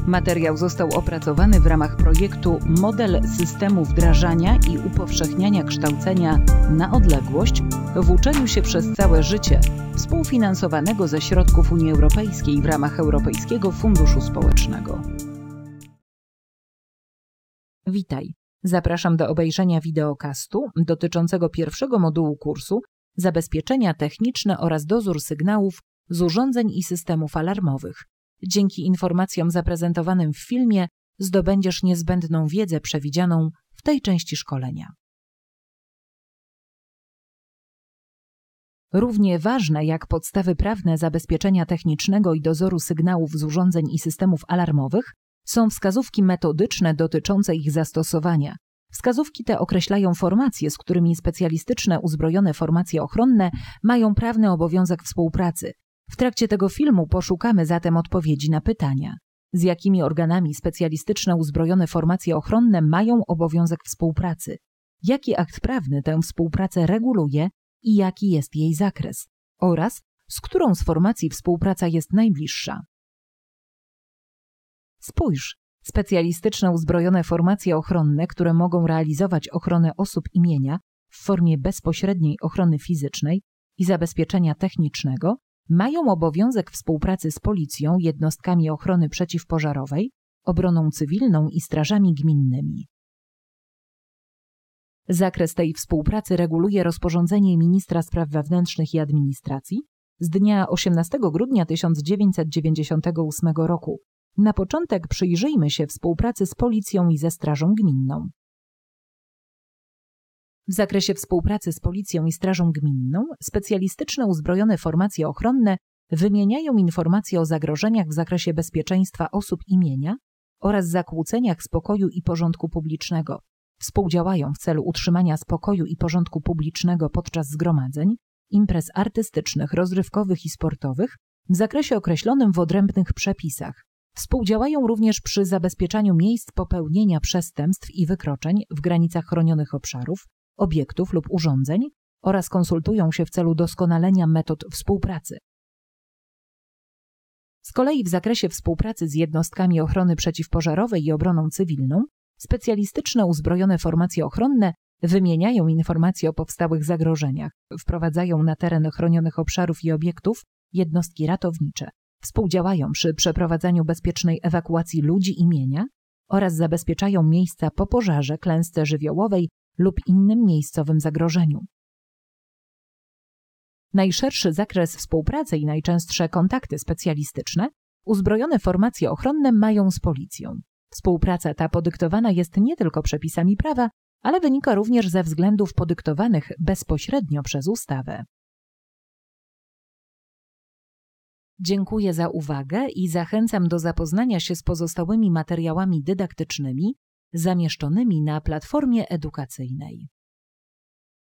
Materiał został opracowany w ramach projektu Model systemu wdrażania i upowszechniania kształcenia na odległość w uczeniu się przez całe życie, współfinansowanego ze środków Unii Europejskiej w ramach Europejskiego Funduszu Społecznego. Witaj. Zapraszam do obejrzenia wideokastu dotyczącego pierwszego modułu kursu Zabezpieczenia techniczne oraz dozór sygnałów z urządzeń i systemów alarmowych. Dzięki informacjom zaprezentowanym w filmie zdobędziesz niezbędną wiedzę przewidzianą w tej części szkolenia. Równie ważne jak podstawy prawne zabezpieczenia technicznego i dozoru sygnałów z urządzeń i systemów alarmowych są wskazówki metodyczne dotyczące ich zastosowania. Wskazówki te określają formacje, z którymi specjalistyczne uzbrojone formacje ochronne mają prawny obowiązek współpracy. W trakcie tego filmu poszukamy zatem odpowiedzi na pytania: z jakimi organami specjalistyczne uzbrojone formacje ochronne mają obowiązek współpracy? Jaki akt prawny tę współpracę reguluje i jaki jest jej zakres? Oraz z którą z formacji współpraca jest najbliższa? Spójrz, specjalistyczne uzbrojone formacje ochronne, które mogą realizować ochronę osób i mienia w formie bezpośredniej ochrony fizycznej i zabezpieczenia technicznego, mają obowiązek współpracy z policją, jednostkami ochrony przeciwpożarowej, obroną cywilną i strażami gminnymi. Zakres tej współpracy reguluje rozporządzenie Ministra Spraw Wewnętrznych i Administracji z dnia 18 grudnia 1998 roku. Na początek przyjrzyjmy się współpracy z policją i ze strażą gminną. W zakresie współpracy z policją i strażą gminną specjalistyczne uzbrojone formacje ochronne wymieniają informacje o zagrożeniach w zakresie bezpieczeństwa osób i mienia oraz zakłóceniach spokoju i porządku publicznego. Współdziałają w celu utrzymania spokoju i porządku publicznego podczas zgromadzeń, imprez artystycznych, rozrywkowych i sportowych w zakresie określonym w odrębnych przepisach. Współdziałają również przy zabezpieczaniu miejsc popełnienia przestępstw i wykroczeń w granicach chronionych obszarów, obiektów lub urządzeń oraz konsultują się w celu doskonalenia metod współpracy. Z kolei w zakresie współpracy z jednostkami ochrony przeciwpożarowej i obroną cywilną specjalistyczne uzbrojone formacje ochronne wymieniają informacje o powstałych zagrożeniach, wprowadzają na teren chronionych obszarów i obiektów jednostki ratownicze, współdziałają przy przeprowadzaniu bezpiecznej ewakuacji ludzi i mienia oraz zabezpieczają miejsca po pożarze, klęsce żywiołowej lub innym miejscowym zagrożeniu. Najszerszy zakres współpracy i najczęstsze kontakty specjalistyczne uzbrojone formacje ochronne mają z policją. Współpraca ta podyktowana jest nie tylko przepisami prawa, ale wynika również ze względów podyktowanych bezpośrednio przez ustawę. Dziękuję za uwagę i zachęcam do zapoznania się z pozostałymi materiałami dydaktycznymi zamieszczonymi na platformie edukacyjnej.